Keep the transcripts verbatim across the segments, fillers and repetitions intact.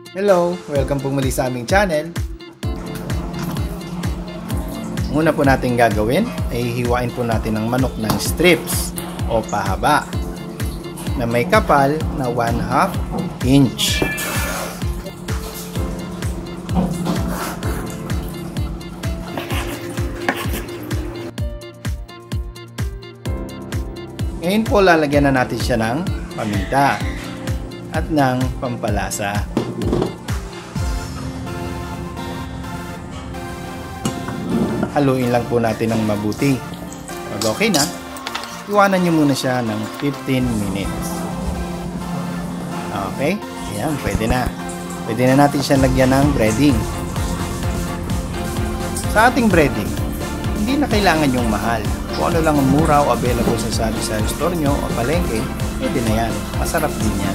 Hello! Welcome po muli sa aming channel. Ang una po natin gagawin ay hiwain po natin ang manok ng strips o pahaba na may kapal na one half inch. Ngayon po lalagyan na natin siya ng paminta at ng pampalasa. Haluin lang po natin ng mabuti. Pag okay na, iwanan nyo muna siya ng fifteen minutes. Okay? Ayan, pwede na. Pwede na natin siya lagyan ng breading. Sa ating breading, hindi na kailangan yung mahal. Kung ano lang ang mura o available sa sari-sari store nyo o palengke, pwede na yan. Masarap din yan.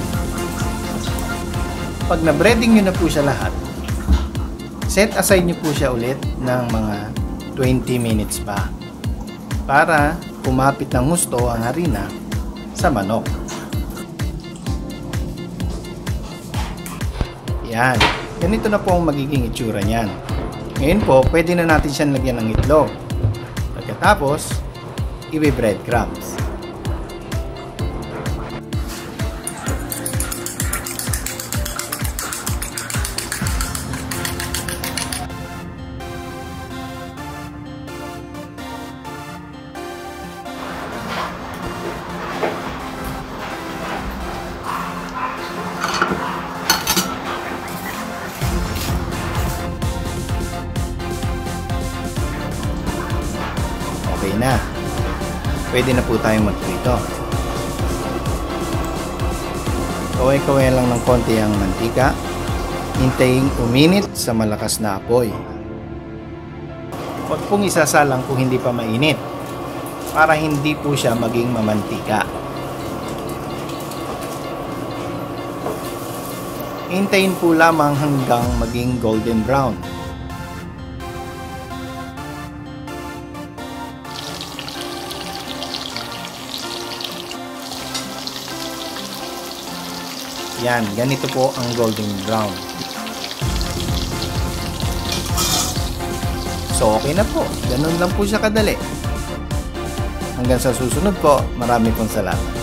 Pag na-breading nyo na po siya lahat, set aside nyo po siya ulit ng mga twenty minutes pa para kumapit ng husto ang harina sa manok. Yan. Ganito na po ang magiging itsura niyan. Ngayon po, pwede na natin siyang lagyan ng itlog. Pagkatapos, i-breadcrumbs. Okay na. Pwede na po tayong magprito. Kaway-kaway lang ng konti ang mantika. Hintayin uminit sa malakas na apoy. Huwag pong isasalang kung hindi pa mainit para hindi po siya maging mamantika. Hintayin po lamang hanggang maging golden brown. Yan, ganito po ang golden brown. So, okay na po. Ganun lang po siya kadali. Hanggang sa susunod po, marami pong salamat.